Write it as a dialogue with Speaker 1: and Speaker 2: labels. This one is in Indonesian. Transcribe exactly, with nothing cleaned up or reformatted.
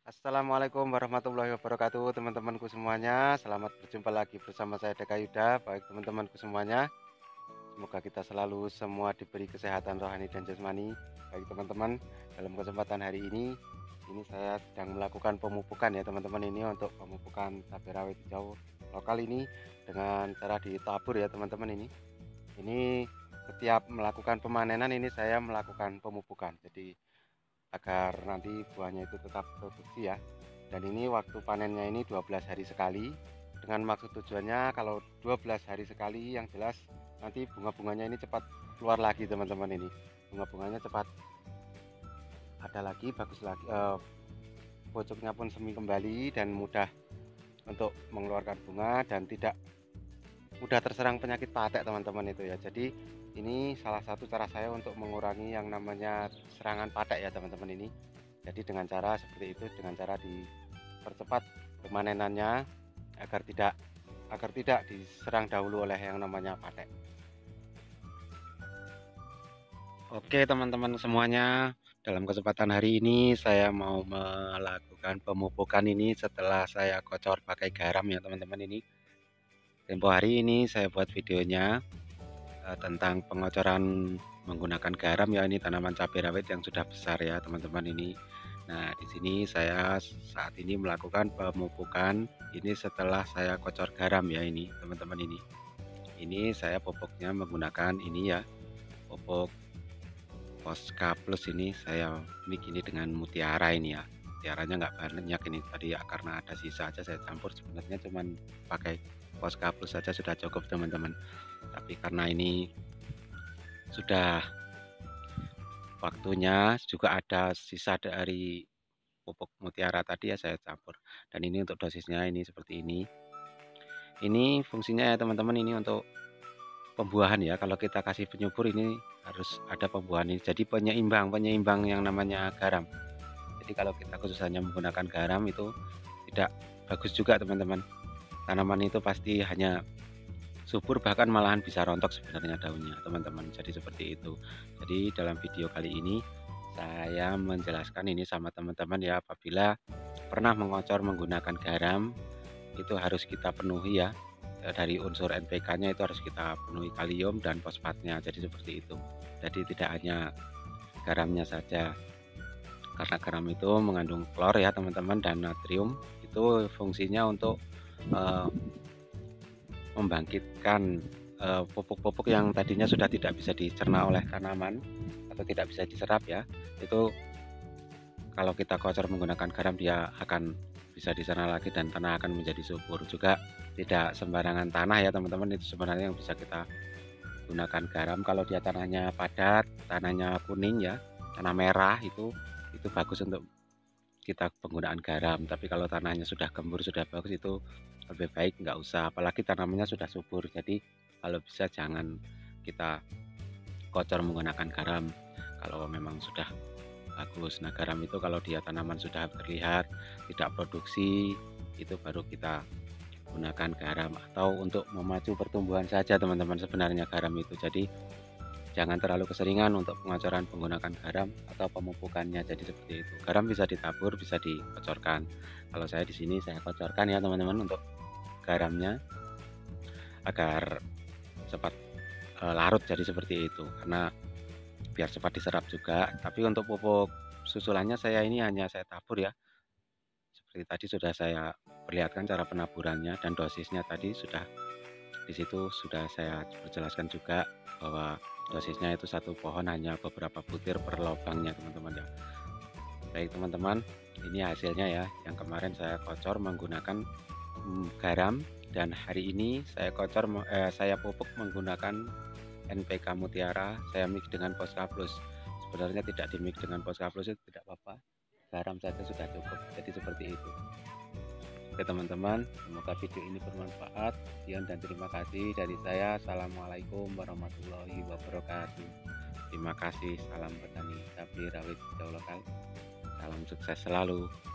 Speaker 1: Assalamualaikum warahmatullahi wabarakatuh, teman-temanku semuanya. Selamat berjumpa lagi bersama saya Deka Yuda. Baik teman-temanku semuanya, semoga kita selalu semua diberi kesehatan rohani dan jasmani. Baik teman-teman, dalam kesempatan hari ini, ini saya sedang melakukan pemupukan ya teman-teman, ini untuk pemupukan cabai rawit hijau lokal ini dengan cara ditabur ya teman-teman ini. Ini setiap melakukan pemanenan ini saya melakukan pemupukan. Jadi agar nanti buahnya itu tetap produksi ya. Dan ini waktu panennya ini dua belas hari sekali. Dengan maksud tujuannya kalau dua belas hari sekali yang jelas nanti bunga-bunganya ini cepat keluar lagi teman-teman ini. Bunga-bunganya cepat ada lagi, bagus lagi, eh, pojoknya pun semi kembali dan mudah untuk mengeluarkan bunga dan tidak mudah terserang penyakit patek teman-teman itu ya. Jadi ini salah satu cara saya untuk mengurangi yang namanya serangan patek ya teman-teman ini. Jadi dengan cara seperti itu, dengan cara dipercepat pemanenannya agar tidak agar tidak diserang dahulu oleh yang namanya patek. Oke teman-teman semuanya, dalam kesempatan hari ini saya mau melakukan pemupukan ini setelah saya kocor pakai garam ya teman-teman ini. Tempo hari ini saya buat videonya uh, tentang pengocoran menggunakan garam ya, ini tanaman cabai rawit yang sudah besar ya teman-teman ini. Nah di sini saya saat ini melakukan pemupukan ini setelah saya kocor garam ya ini teman-teman ini. Ini saya pupuknya menggunakan ini ya, pupuk Posca Plus ini saya mix ini dengan mutiara ini ya. Mutiaranya nggak banyak ini tadi ya, karena ada sisa aja saya campur, sebenarnya cuman pakai Posca Plus saja sudah cukup teman-teman. Tapi karena ini sudah waktunya, juga ada sisa dari pupuk mutiara tadi ya saya campur. Dan ini untuk dosisnya ini seperti ini. Ini fungsinya ya teman-teman, ini untuk pembuahan ya. Kalau kita kasih penyubur ini harus ada pembuahan ini. Jadi penyeimbang, penyeimbang yang namanya garam. Jadi kalau kita khusus hanya menggunakan garam itu tidak bagus juga teman-teman. Tanaman itu pasti hanya subur, bahkan malahan bisa rontok sebenarnya daunnya teman-teman. Jadi seperti itu. Jadi dalam video kali ini saya menjelaskan ini sama teman-teman ya, apabila pernah mengocor menggunakan garam itu harus kita penuhi ya, dari unsur N P K nya itu harus kita penuhi kalium dan fosfatnya. Jadi seperti itu. Jadi tidak hanya garamnya saja, karena garam itu mengandung klor ya teman-teman dan natrium. Itu fungsinya untuk uh, membangkitkan pupuk-pupuk uh, yang tadinya sudah tidak bisa dicerna oleh tanaman atau tidak bisa diserap ya. Itu kalau kita kocor menggunakan garam dia akan bisa dicerna lagi dan tanah akan menjadi subur. Juga tidak sembarangan tanah ya teman-teman, itu sebenarnya yang bisa kita gunakan garam. Kalau dia tanahnya padat, tanahnya kuning ya, tanah merah, itu itu bagus untuk kita penggunaan garam. Tapi kalau tanahnya sudah gembur, sudah bagus, itu lebih baik nggak usah, apalagi tanamannya sudah subur. Jadi kalau bisa jangan kita kocor menggunakan garam kalau memang sudah bagus. Nah garam itu kalau dia tanaman sudah terlihat tidak produksi, itu baru kita gunakan garam, atau untuk memacu pertumbuhan saja teman-teman sebenarnya garam itu. Jadi jangan terlalu keseringan untuk pengocoran menggunakan garam atau pemupukannya. Jadi seperti itu. Garam bisa ditabur, bisa dikocorkan. Kalau saya di sini saya kocorkan ya teman-teman untuk garamnya agar cepat e, larut, jadi seperti itu. Karena biar cepat diserap juga. Tapi untuk pupuk susulannya saya ini hanya saya tabur ya. Seperti tadi sudah saya perlihatkan cara penaburannya dan dosisnya tadi sudah di situ sudah saya berjelaskan juga bahwa dosisnya itu satu pohon hanya beberapa butir per lubangnya teman-teman ya. Baik teman-teman, ini hasilnya ya, yang kemarin saya kocor menggunakan hmm, garam, dan hari ini saya kocor eh, saya pupuk menggunakan N P K Mutiara, saya mix dengan Posca Plus. Sebenarnya tidak di mix dengan Posca Plus itu tidak apa-apa, garam saja sudah cukup. Jadi seperti itu. Oke teman-teman, semoga video ini bermanfaat. Sekian dan terima kasih dari saya. Assalamualaikum warahmatullahi wabarakatuh. Terima kasih, salam petani cabai rawit hijau lokal. Salam sukses selalu.